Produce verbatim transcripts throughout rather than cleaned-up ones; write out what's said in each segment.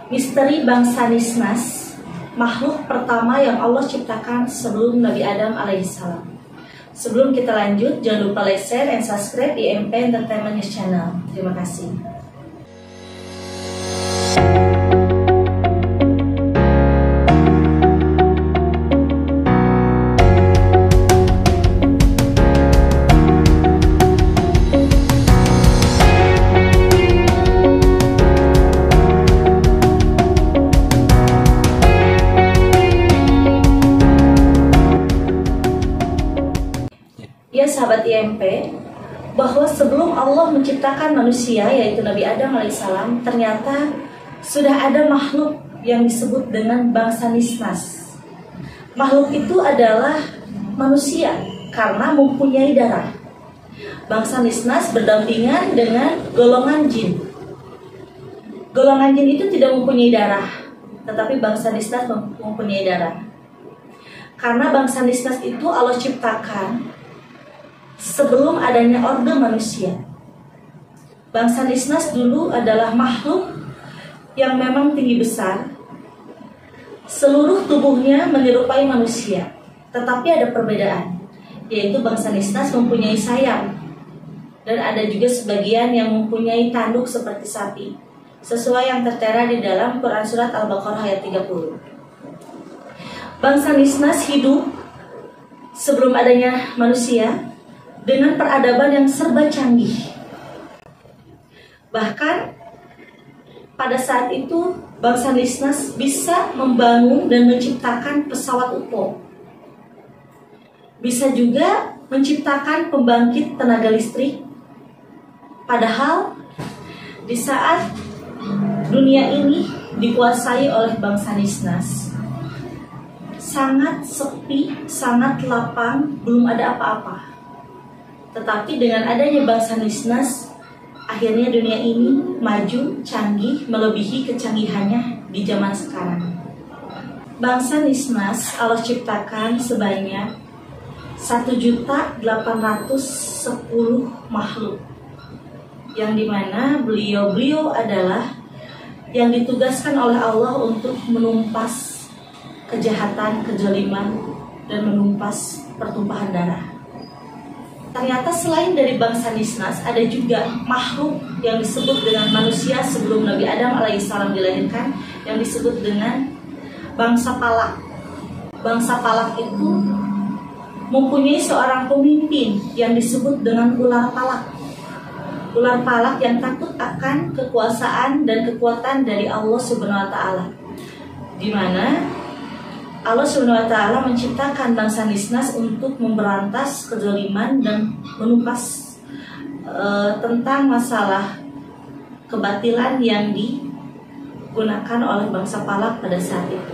Misteri bangsa Nisnas, makhluk pertama yang Allah ciptakan sebelum Nabi Adam alaihissalam. Sebelum kita lanjut, jangan lupa like, share, and subscribe I M P Entertainment News Channel. Terima kasih. Ya sahabat I M P, bahwa sebelum Allah menciptakan manusia yaitu Nabi Adam alaihissalam, ternyata sudah ada makhluk yang disebut dengan bangsa Nisnas. Makhluk itu adalah manusia karena mempunyai darah. Bangsa Nisnas berdampingan dengan golongan jin. Golongan jin itu tidak mempunyai darah, tetapi bangsa Nisnas mempunyai darah. Karena bangsa Nisnas itu Allah ciptakan sebelum adanya orde manusia. Bangsa Nisnas dulu adalah makhluk yang memang tinggi besar. Seluruh tubuhnya menyerupai manusia, tetapi ada perbedaan, yaitu bangsa Nisnas mempunyai sayap, dan ada juga sebagian yang mempunyai tanduk seperti sapi, sesuai yang tertera di dalam Quran Surat Al-Baqarah ayat tiga puluh. Bangsa Nisnas hidup sebelum adanya manusia dengan peradaban yang serba canggih. Bahkan pada saat itu bangsa Nisnas bisa membangun dan menciptakan pesawat U F O. Bisa juga menciptakan pembangkit tenaga listrik. Padahal di saat dunia ini dikuasai oleh bangsa Nisnas, sangat sepi, sangat lapang, belum ada apa-apa. Tetapi dengan adanya bangsa Nisnas, akhirnya dunia ini maju, canggih, melebihi kecanggihannya di zaman sekarang. Bangsa Nisnas Allah ciptakan sebanyak satu juta delapan ratus sepuluh makhluk, yang dimana beliau-beliau adalah yang ditugaskan oleh Allah untuk menumpas kejahatan, kezaliman, dan menumpas pertumpahan darah. Ternyata selain dari bangsa Nisnas, ada juga makhluk yang disebut dengan manusia sebelum Nabi Adam alaihissalam dilahirkan, yang disebut dengan bangsa Palak. Bangsa Palak itu mempunyai seorang pemimpin yang disebut dengan ular palak. Ular palak yang takut akan kekuasaan dan kekuatan dari Allah Subhanahu wa taala. Di mana Allah Subhanahu wa taala menciptakan bangsa Nisnas untuk memberantas kezaliman dan menumpas e, tentang masalah kebatilan yang digunakan oleh bangsa Palak pada saat itu.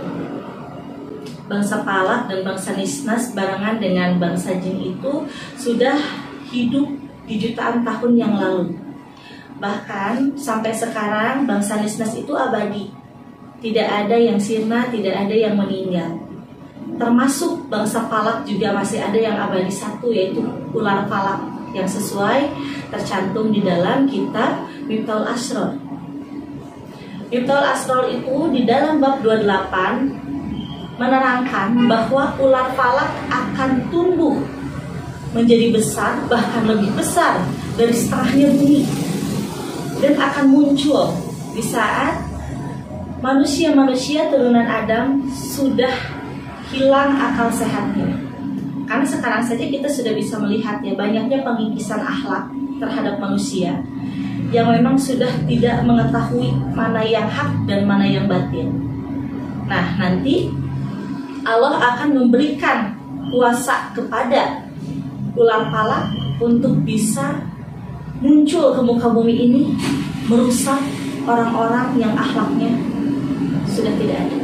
Bangsa Palak dan bangsa Nisnas barengan dengan bangsa jin itu sudah hidup di jutaan tahun yang lalu. Bahkan sampai sekarang bangsa Nisnas itu abadi. Tidak ada yang sirna, tidak ada yang meninggal. Termasuk bangsa Palak juga masih ada yang abadi satu, yaitu ular palak, yang sesuai tercantum di dalam kitab Miftahul Asror. Miftahul Asror itu di dalam bab dua puluh delapan menerangkan bahwa ular palak akan tumbuh menjadi besar, bahkan lebih besar dari setengahnya bumi, dan akan muncul di saat manusia-manusia turunan Adam sudah hilang akal sehatnya. Karena sekarang saja kita sudah bisa melihat ya, banyaknya pengikisan akhlak terhadap manusia yang memang sudah tidak mengetahui mana yang hak dan mana yang batil. Nah, nanti Allah akan memberikan kuasa kepada ular palak untuk bisa muncul ke muka bumi ini, merusak orang-orang yang akhlaknya sudah tidak ada.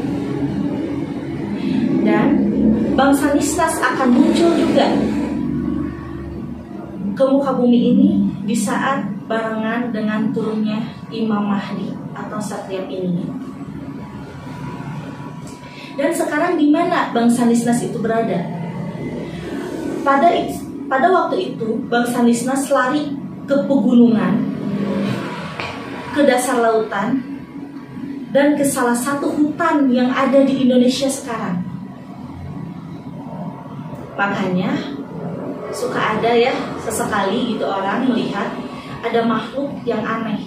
Dan bangsa Nisnas akan muncul juga ke muka bumi ini di saat barengan dengan turunnya Imam Mahdi atau Satria Piningin. Dan sekarang di mana bangsa Nisnas itu berada? Pada pada waktu itu bangsa Nisnas lari ke pegunungan, ke dasar lautan, dan ke salah satu hutan yang ada di Indonesia sekarang. Makanya suka ada ya sesekali gitu orang melihat ada makhluk yang aneh.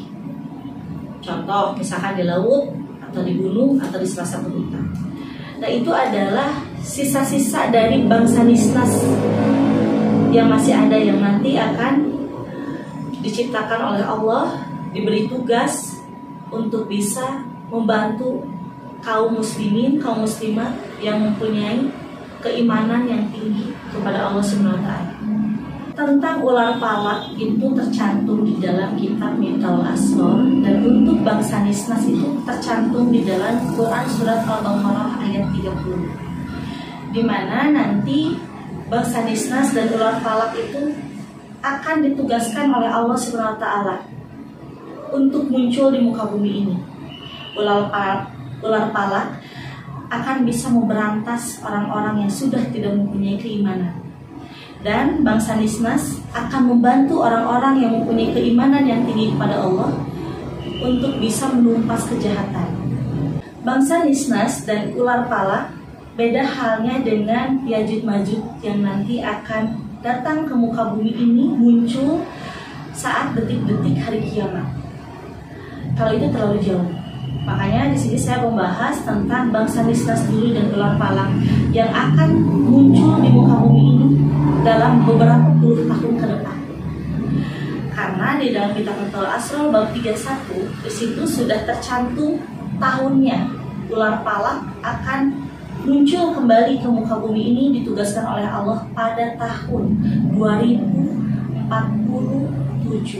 Contoh misalkan di laut atau di gunung atau di salah satu hutan. Nah itu adalah sisa-sisa dari bangsa Nisnas yang masih ada, yang nanti akan diciptakan oleh Allah, diberi tugas untuk bisa membantu kaum muslimin, kaum muslimat yang mempunyai keimanan yang tinggi kepada Allah subhanahu wa taala. Tentang ular palak itu tercantum di dalam kitab Miftahul Asrar, dan untuk bangsa Nisnas itu tercantum di dalam Quran surat Al-Baqarah ayat tiga puluh, di mana nanti bangsa Nisnas dan ular palak itu akan ditugaskan oleh Allah subhanahu wa taala untuk muncul di muka bumi ini. Ular palak, ular palak akan bisa memberantas orang-orang yang sudah tidak mempunyai keimanan. Dan bangsa Nisnas akan membantu orang-orang yang mempunyai keimanan yang tinggi kepada Allah untuk bisa menumpas kejahatan. Bangsa Nisnas dan ular palak beda halnya dengan Ya'juj Ma'juj yang nanti akan datang ke muka bumi ini, muncul saat detik-detik hari kiamat. Kalau itu terlalu jauh. Makanya di sini saya membahas tentang bangsa Nisnas dulu dan ular palak yang akan muncul di muka bumi ini dalam beberapa puluh tahun ke depan. Karena di dalam kitab Miftahul Asrar bab tiga puluh satu di situ sudah tercantum tahunnya ular palak akan muncul kembali ke muka bumi ini, ditugaskan oleh Allah pada tahun dua ribu empat puluh tujuh.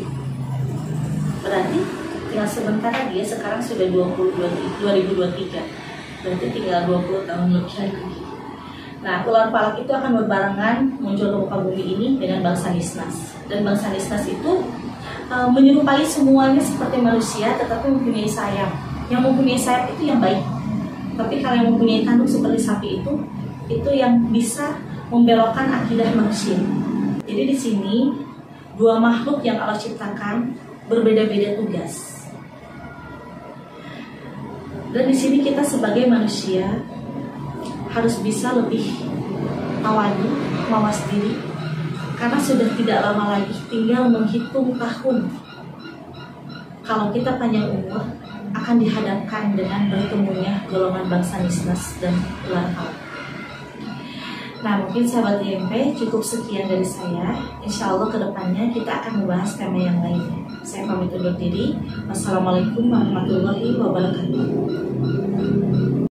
Berarti tinggal sebentar lagi ya, sekarang sudah dua ribu dua puluh tiga, berarti tinggal dua puluh tahun lebih lagi. Nah, ular palak itu akan berbarengan muncul ke muka bumi ini dengan bangsa Nisnas. Dan bangsa Nisnas itu e, menyerupai semuanya seperti manusia, tetapi mempunyai sayap. Yang mempunyai sayap itu yang baik. Tapi kalau yang mempunyai tanduk seperti sapi itu, itu yang bisa membelokkan akidah manusia. Jadi di sini dua makhluk yang Allah ciptakan berbeda-beda tugas. Dan di sini kita sebagai manusia harus bisa lebih tawadu, mawas diri, karena sudah tidak lama lagi, tinggal menghitung tahun. Kalau kita panjang umur, akan dihadapkan dengan bertemunya golongan bangsa Nisnas dan ular palak. Nah, mungkin sahabat I M P cukup sekian dari saya. Insya Allah kedepannya kita akan membahas tema yang lainnya. Saya pamit undur diri. Wassalamualaikum warahmatullahi wabarakatuh.